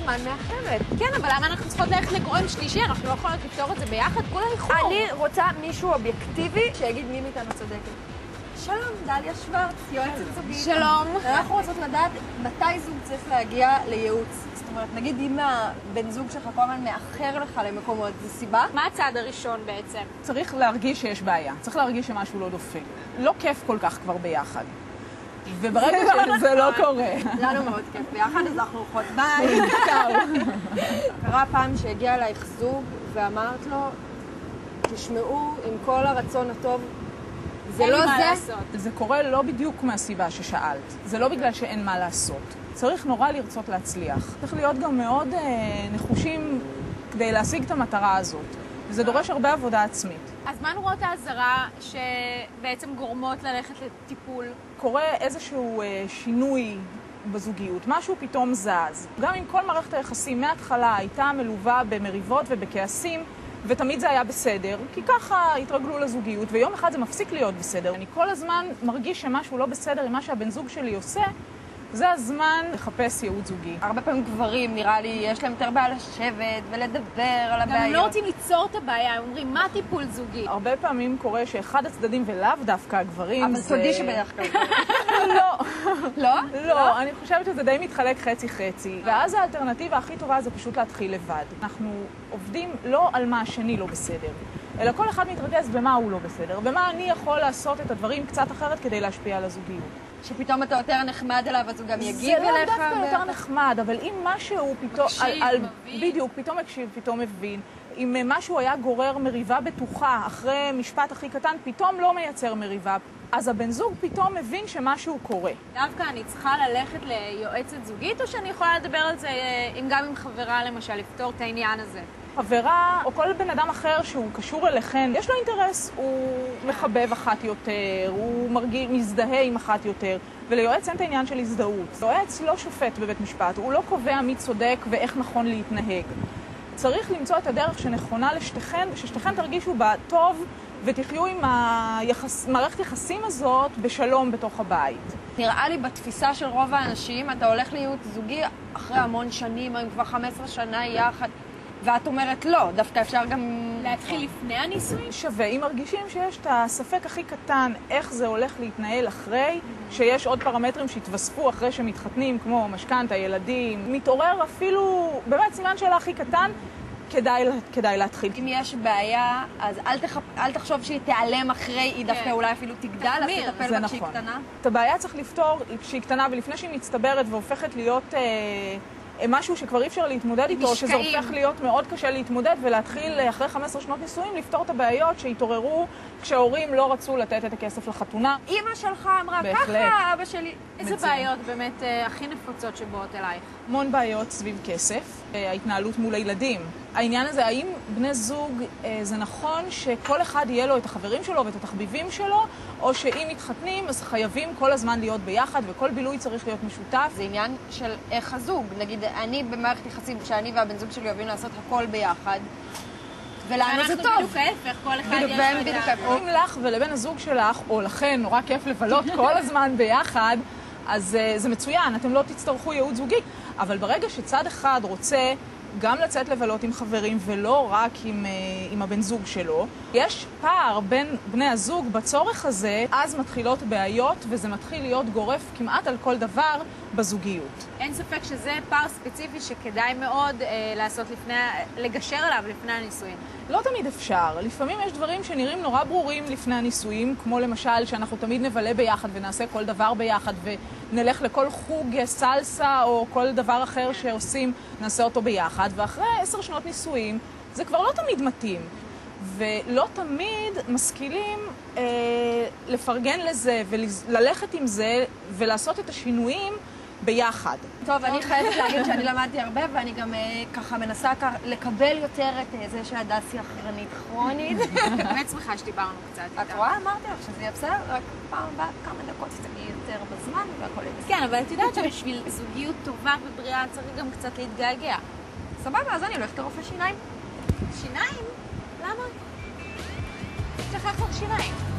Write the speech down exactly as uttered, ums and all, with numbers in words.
זמן מאחרת. כן, אבל למה אנחנו צריכות ללכת לגורם שלישי? אנחנו לא יכולות לפתור את זה ביחד כל האיחור. אני רוצה מישהו אובייקטיבי שיגיד מי מאיתנו צודקת. שלום, דליה שוורץ, יועצת זוגית. שלום. אנחנו רוצות לדעת מתי זוג צריך להגיע לייעוץ. זאת אומרת, נגיד אם הבן זוג שלך כל הזמן מאחר לך למקומות, זו סיבה? מה הצעד הראשון בעצם? צריך להרגיש שיש בעיה, צריך להרגיש שמשהו לא דופק. לא כיף כל כך כבר ביחד. וברגע שזה לא קורה. לנו מאוד כיף ביחד, אז אנחנו הולכות ביי. קרה פעם שהגיע אלייך זוג ואמרת לו, תשמעו עם כל הרצון הטוב, זה לא זה. זה קורה לא בדיוק מהסיבה ששאלת. זה לא בגלל שאין מה לעשות. צריך נורא לרצות להצליח. צריך להיות גם מאוד אה, נחושים כדי להשיג את המטרה הזאת. וזה דורש הרבה עבודה עצמית. אז מה נורות האזהרה שבעצם גורמות ללכת לטיפול? קורה איזשהו אה, שינוי בזוגיות, משהו פתאום זז. גם אם כל מערכת היחסים מההתחלה הייתה מלווה במריבות ובכעסים, ותמיד זה היה בסדר, כי ככה התרגלו לזוגיות, ויום אחד זה מפסיק להיות בסדר. אני כל הזמן מרגיש שמשהו לא בסדר עם מה שהבן זוג שלי עושה, זה הזמן לחפש ייעוץ זוגי. הרבה פעמים גברים, נראה לי, יש להם יותר בעיה לשבת ולדבר על הבעיות. גם הם לא רוצים ליצור את הבעיה, הם אומרים, מה טיפול זוגי? הרבה פעמים קורה שאחד הצדדים, ולאו דווקא הגברים, אבל זה... תודי שבדרך כלל. לא. לא? לא, אני חושבת שזה די מתחלק חצי-חצי. ואז האלטרנטיבה הכי טובה זה פשוט להתחיל לבד. אנחנו עובדים לא על מה השני לא בסדר, אלא כל אחד מתרכז במה הוא לא בסדר, במה אני יכול לעשות את הדברים קצת אחרת כדי להשפיע על הזוגיות. שפתאום אתה יותר נחמד אליו, אז הוא גם יגיב אליך. זה לא דווקא יותר נחמד, אבל אם משהו פתאום... מקשיב, מבין. בדיוק, פתאום מקשיב, פתאום מבין. אם משהו היה גורר מריבה בטוחה, אחרי משפט הכי קטן, פתאום לא מייצר מריבה. אז הבן זוג פתאום מבין שמשהו קורה. דווקא אני צריכה ללכת ליועצת זוגית, או שאני יכולה לדבר על זה גם עם חברה, למשל, לפתור את העניין הזה? חברה, או כל בן אדם אחר שהוא קשור אליכן, יש לו אינטרס, הוא מחבב אחת יותר, הוא מרגיש, מזדהה עם אחת יותר, וליועץ אין את העניין של הזדהות. יועץ לא שופט בבית משפט, הוא לא קובע מי צודק ואיך נכון להתנהג. צריך למצוא את הדרך שנכונה לשתיכן, וששתיכן תרגישו בה טוב, ותחיו עם היחס, מערכת יחסים הזאת בשלום בתוך הבית. נראה לי בתפיסה של רוב האנשים, אתה הולך לייעוץ זוגי אחרי המון שנים, הם כבר חמש עשרה שנה יחד, ואת אומרת לא, דווקא אפשר גם... להתחיל לפני הנישואים? שווה, אם מרגישים שיש את הספק הכי קטן איך זה הולך להתנהל אחרי, שיש עוד פרמטרים שהתווספו אחרי שמתחתנים, כמו משכנתא, ילדים, מתעורר אפילו, באמת סימן שאלה הכי קטן, כדאי, כדאי להתחיל. אם יש בעיה, אז אל, תח... אל תחשוב שהיא תיעלם אחרי, היא דווקא כן. אולי אפילו תגדל, אז תטפל בה כשהיא קטנה. את הבעיה צריך לפתור כשהיא קטנה, ולפני שהיא מצטברת והופכת להיות... אה, משהו שכבר אי אפשר להתמודד איתו, שזה הופך להיות מאוד קשה להתמודד, ולהתחיל אחרי חמש עשרה שנות נישואים לפתור את הבעיות שהתעוררו כשההורים לא רצו לתת את הכסף לחתונה. אמא שלך אמרה ככה, אבא שלי. איזה בעיות באמת הכי נפוצות שבאות אלייך? המון בעיות סביב כסף, ההתנהלות מול הילדים. העניין הזה, האם בני זוג זה נכון שכל אחד יהיה לו את החברים שלו ואת התחביבים שלו, או שאם מתחתנים אז חייבים כל הזמן להיות ביחד וכל בילוי צריך להיות משותף? זה עניין של איך הזוג. נגיד, אני במערכת יחסים שאני והבן זוג שלי אוהבים לעשות הכל ביחד, ולנו זה טוב. אנחנו בדיוק ההפך, כל אחד יש לו את זה. אם לך ולבן הזוג שלך, או לכן, נורא כיף לבלות כל הזמן ביחד, אז זה מצוין, אתם לא תצטרכו ייעוץ זוגי. אבל ברגע שצד אחד רוצה גם לצאת לבלות עם חברים ולא רק עם, עם הבן זוג שלו, יש פער בין בני הזוג בצורך הזה, אז מתחילות בעיות וזה מתחיל להיות גורף כמעט על כל דבר בזוגיות. אין ספק שזה פער ספציפי שכדאי מאוד אה, לעשות לפני, לגשר עליו לפני הנישואים. לא תמיד אפשר. לפעמים יש דברים שנראים נורא ברורים לפני הנישואים, כמו למשל שאנחנו תמיד נבלה ביחד ונעשה כל דבר ביחד ונלך לכל חוג סלסה או כל דבר אחר שעושים, נעשה אותו ביחד, ואחרי עשר שנות נישואים זה כבר לא תמיד מתאים. ולא תמיד משכילים אה, לפרגן לזה וללכת עם זה ולעשות את השינויים ביחד. טוב, אני חייבת להגיד שאני למדתי הרבה, ואני גם ככה מנסה לקבל יותר את זה שהדס היא אחרנית כרונית. באמת שמחה שדיברנו קצת איתה. את רואה? אמרתי לך שזה יהיה בסדר, רק פעם הבאה כמה דקות תגיעי יותר בזמן והכל יהיה בסדר. כן, אבל את יודעת שבשביל זוגיות טובה ובריאה צריך גם קצת להתגעגע. סבבה, אז אני הולכת לרופא שיניים. שיניים? למה? יש לך כבר שיניים.